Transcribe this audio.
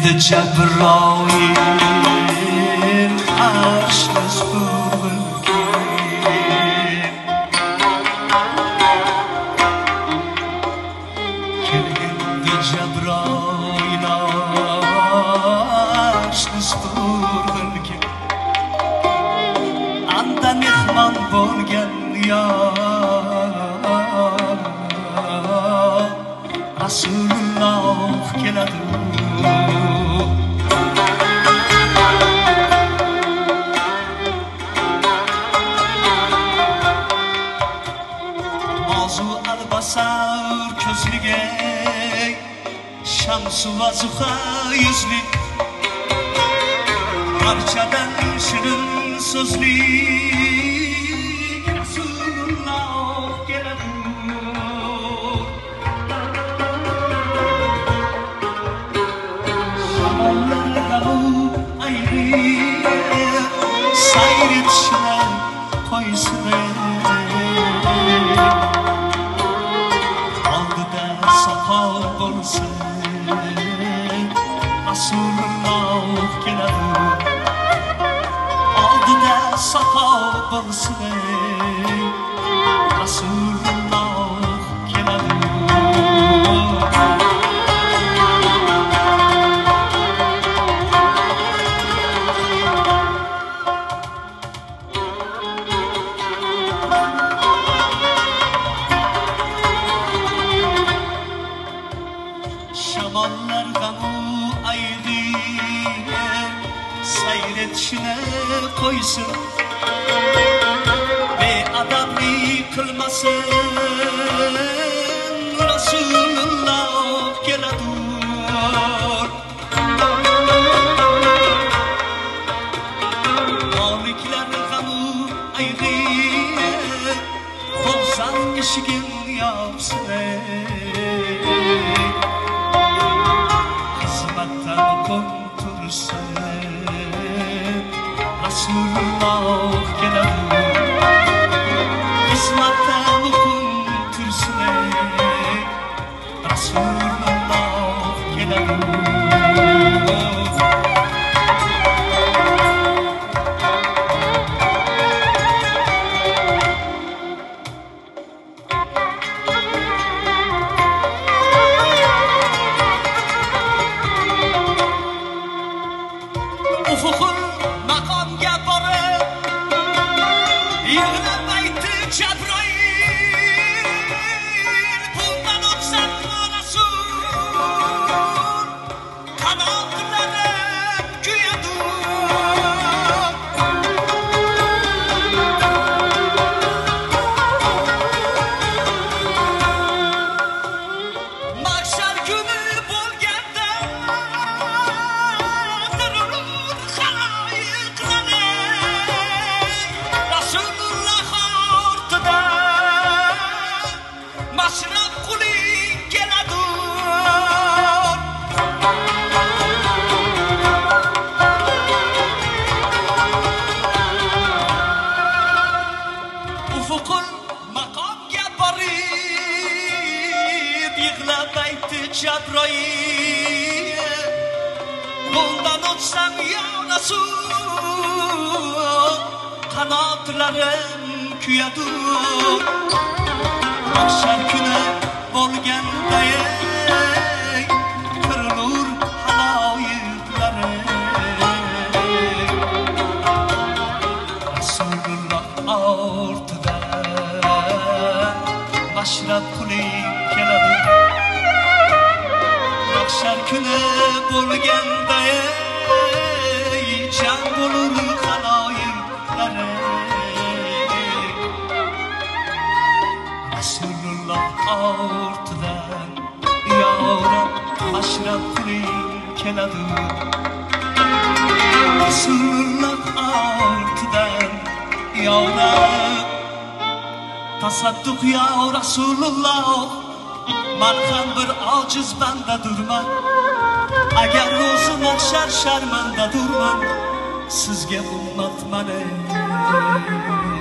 Cebrail arşız kelgindi Cebrail arşız anda mehmon bo'lgan ya Rasululloh keladi Albasar közlüge Şamsu vazuha yüzlü Parçadan şirin sözlü Resulullah geledi Şamallar gavu ayrı Sayretşine koysune Bolsun Resulullah keladi oldida safo bo'lsin Resulullah keladi Şamallar gamu ayrı Sayretişine koysun Beadabli kılmasın Resulullah geladur Malikler gamu ayrı Bozan işigin yapsın Resulullah geladi İsmat'tan okuntursun Resulullah geladi Ufukun makamga borib yig'lamaydi Cebrail bundan o'tsam Rasul qanotlarim kuyadi mahshar kuni bo'lganda Mashrab quli keladi Ufukul maqomga borib yig'lamaydi Cebrail bundan o'tsam ya Rasul qanotlarim kuyadi Mahshar kuni bo'lganda qirilur haloyiqlari Rasululloh ortidan mashrab quli keladi Mahshar kuni bo'lganda jam bo'lur haloyiqlari Resulullah ortidan yoram mashrab qiling keladi Resulullah ortidan yoram tasadduq ya Resulullah man ham bir ojiz bandadurman agar ro'zi mahshar sharmandadurman sizga ummatman